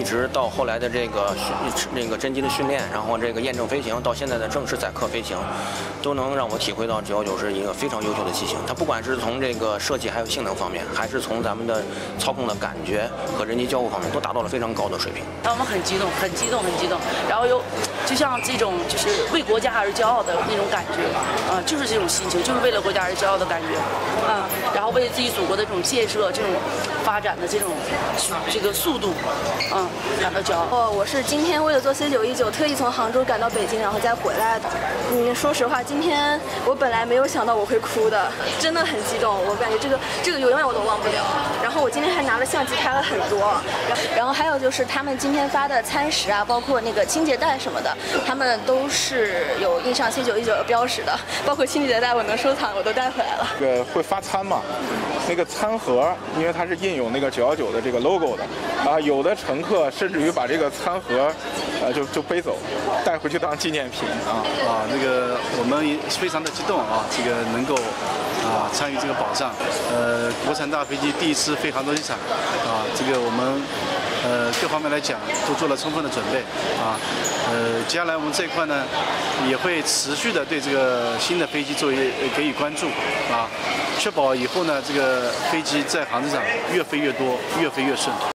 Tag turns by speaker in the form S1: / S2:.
S1: 直到后来的这个真机的训练，然后这个验证飞行，到现在的正式载客飞行，都能让我体会到919是一个非常优秀的机型。它不管是从这个设计还有性能方面，还是从咱们的操控的感觉和人机交互方面，都达到了非常高的水平。
S2: 让我们很激动，很激动，很激动。然后就像这种就是为国家而骄傲的那种感觉，就是这种心情，就是为了国家而骄傲的感觉，然后为自己祖国的这种建设、这种发展的这个速度，感到骄傲。
S3: 我是今天为了做 C919，特意从杭州赶到北京，然后再回来的。说实话，今天我本来没有想到我会哭的，真的很激动。我感觉这个永远我都忘不了。然后我今天还拿了相机拍了很多，然后还有就是他们今天发的餐食啊，包括那个清洁袋什么的，他们都是有印上 C919的标识的，包括清洁袋我能收藏，我都带回来了。
S4: 会发餐嘛？那个餐盒，因为它是印有那个919的这个 logo 的，有的乘客甚至于把这个餐盒，就背走，带回去当纪念品
S5: 那个我们也非常的激动这个能够参与这个保障，国产大飞机第一次飞杭州机场这个我们各方面来讲都做了充分的准备接下来我们这一块呢也会持续的对这个新的飞机给予关注确保以后呢这个飞机在杭州场越飞越多，越飞越顺。